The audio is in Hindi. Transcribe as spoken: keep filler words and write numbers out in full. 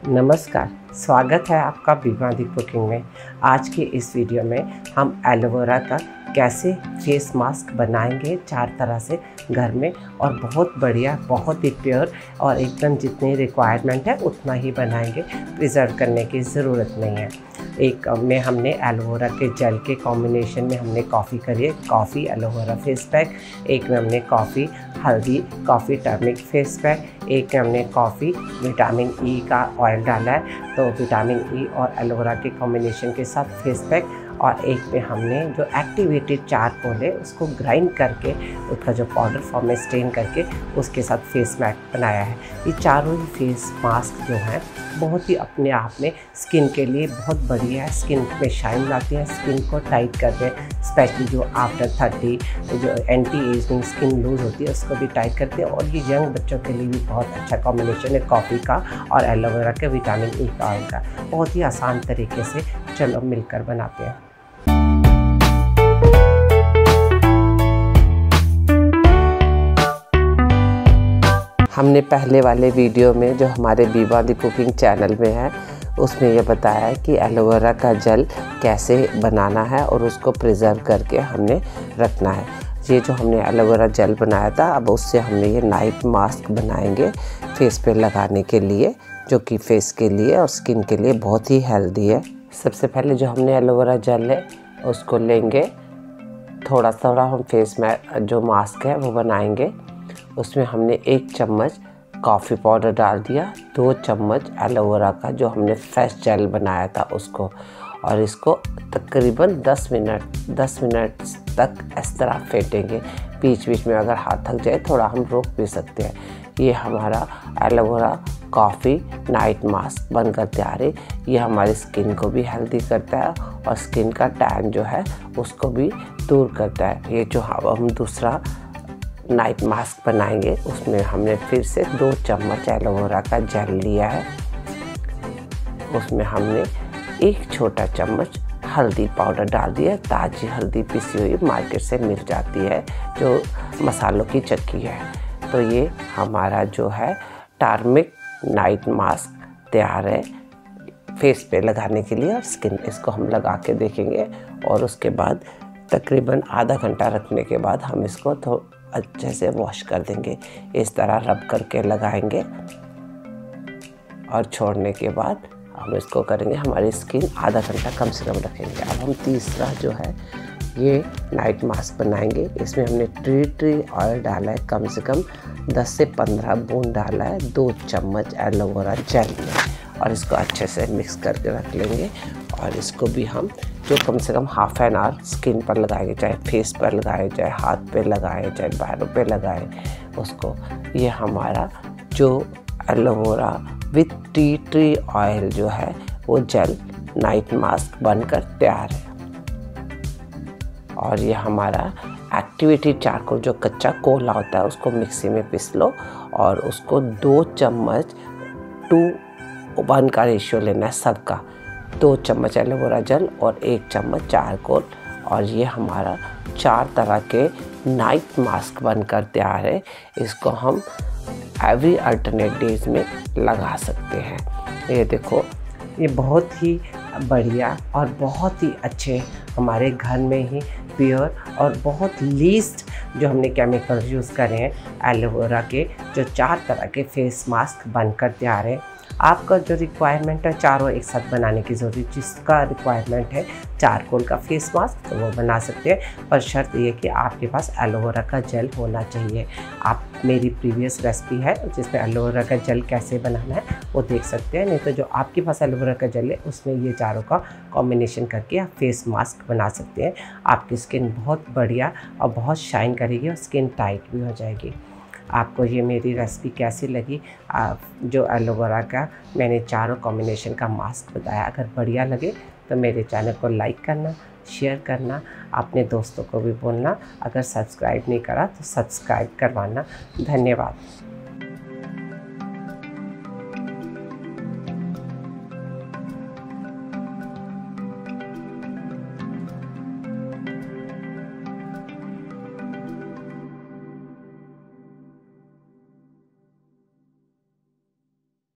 नमस्कार, स्वागत है आपका बीमा दी कुकिंग में। आज की इस वीडियो में हम एलोवेरा का कैसे फेस मास्क बनाएंगे चार तरह से घर में, और बहुत बढ़िया, बहुत ही प्योर और एकदम जितनी रिक्वायरमेंट है उतना ही बनाएंगे। प्रिजर्व करने की ज़रूरत नहीं है। एक में हमने एलोवेरा के जेल के कॉम्बिनेशन में हमने कॉफ़ी करी है, कॉफ़ी एलोवेरा फेस पैक। एक में हमने कॉफ़ी हल्दी कॉफ़ी टर्मिक फेस पैक। एक में हमने कॉफ़ी विटामिन ई का ऑयल डाला है, तो विटामिन ई और एलोवेरा के कॉम्बिनेशन के साथ फेस पैक। और एक में हमने जो एक्टिवेटेड चारकोल है उसको ग्राइंड करके उसका जो पाउडर फॉर्म में स्टेन करके उसके साथ फेस मैक बनाया है। ये चारों ही फेस मास्क जो हैं बहुत ही अपने आप में स्किन के लिए बहुत बढ़िया है। स्किन में शाइन लाती है, स्किन को टाइट करते हैं, स्पेशली जो आफ्टर थर्टी जो एंटी एजिंग स्किन लूज होती है उसको भी टाइट करते हैं। और ये यंग बच्चों के लिए भी बहुत अच्छा कॉम्बिनेशन है कॉफ़ी का और एलोवेरा के विटामिन ई का ऑयल का। बहुत ही आसान तरीके से चलो मिलकर बनाते हैं। हमने पहले वाले वीडियो में जो हमारे बीमा दी कुकिंग चैनल में है उसमें ये बताया है कि एलोवेरा का जेल कैसे बनाना है और उसको प्रिजर्व करके हमने रखना है। ये जो हमने एलोवेरा जेल बनाया था, अब उससे हमने ये नाइट मास्क बनाएंगे फेस पे लगाने के लिए, जो कि फेस के लिए और स्किन के लिए बहुत ही हेल्दी है। सबसे पहले जो हमने एलोवेरा जेल है उसको लेंगे, थोड़ा थोड़ा हम फेस में जो मास्क है वो बनाएंगे। उसमें हमने एक चम्मच कॉफ़ी पाउडर डाल दिया, दो चम्मच एलोवेरा का जो हमने फ्रेश जेल बनाया था उसको, और इसको तकरीबन दस मिनट दस मिनट तक इस तरह फेंटेंगे। बीच बीच में अगर हाथ थक जाए थोड़ा हम रोक भी सकते हैं। ये हमारा एलोवेरा कॉफ़ी नाइट मास्क बनकर तैयार है। ये हमारी स्किन को भी हेल्दी करता है और स्किन का टैन जो है उसको भी दूर करता है। ये जो हम दूसरा नाइट मास्क बनाएंगे उसमें हमने फिर से दो चम्मच एलोवेरा का जेल लिया है। उसमें हमने एक छोटा चम्मच हल्दी पाउडर डाल दिया है। ताज़ी हल्दी पिसी हुई मार्केट से मिल जाती है, जो मसालों की चक्की है। तो ये हमारा जो है टर्मिक नाइट मास्क तैयार है फेस पे लगाने के लिए। और स्किन इसको हम लगा के देखेंगे और उसके बाद तकरीबन आधा घंटा रखने के बाद हम इसको थोड़ा अच्छे से वॉश कर देंगे। इस तरह रब करके लगाएंगे और छोड़ने के बाद हम इसको करेंगे। हमारी स्किन आधा घंटा कम से कम रखेंगे। अब हम तीसरा जो है ये नाइट मास्क बनाएंगे। इसमें हमने ट्री ट्री ऑयल डाला है, कम से कम दस से पंद्रह बूंद डाला है दो चम्मच एलोवेरा जेल में, और इसको अच्छे से मिक्स करके रख लेंगे। और इसको भी हम जो कम से कम हाफ एन आवर स्किन पर लगाएंगे, चाहे फेस पर लगाए, चाहे हाथ पे लगाए, चाहे पैरों पे लगाए उसको। ये हमारा जो aloe vera with tea tree oil जो है वो जेल नाइट मास्क बनकर तैयार है। और ये हमारा एक्टिवेटेड चारकोल जो कच्चा कोला होता है उसको मिक्सी में पीस लो और उसको दो चम्मच टू वन का रेशियो लेना है सबका। दो चम्मच एलोवेरा जेल और एक चम्मच चारकोल, और ये हमारा चार तरह के नाइट मास्क बनकर तैयार है। इसको हम एवरी अल्टरनेट डेज में लगा सकते हैं। ये देखो, ये बहुत ही बढ़िया और बहुत ही अच्छे हमारे घर में ही प्योर और बहुत लीस्ट जो हमने केमिकल यूज़ करे हैं एलोवेरा के, जो चार तरह के फेस मास्क बनकर तैयार है। आपका जो रिक्वायरमेंट है चारों एक साथ बनाने की ज़रूरत, जिसका रिक्वायरमेंट है चारकोल का फेस मास्क तो वो बना सकते हैं, पर शर्त ये कि आपके पास एलोवेरा का जेल होना चाहिए। आप मेरी प्रीवियस रेसिपी है जिसमें एलोवेरा का जेल कैसे बनाना है वो देख सकते हैं। नहीं तो जो आपके पास एलोवेरा का जेल है उसमें ये चारों का कॉम्बिनेशन करके आप फेस मास्क बना सकते हैं। आपकी स्किन बहुत बढ़िया और बहुत शाइन करेगी और स्किन टाइट भी हो जाएगी। आपको ये मेरी रेसिपी कैसी लगी? आप जो एलोवेरा का मैंने चारों कॉम्बिनेशन का मास्क बताया, अगर बढ़िया लगे तो मेरे चैनल को लाइक करना, शेयर करना, अपने दोस्तों को भी बोलना। अगर सब्सक्राइब नहीं करा तो सब्सक्राइब करवाना। धन्यवाद।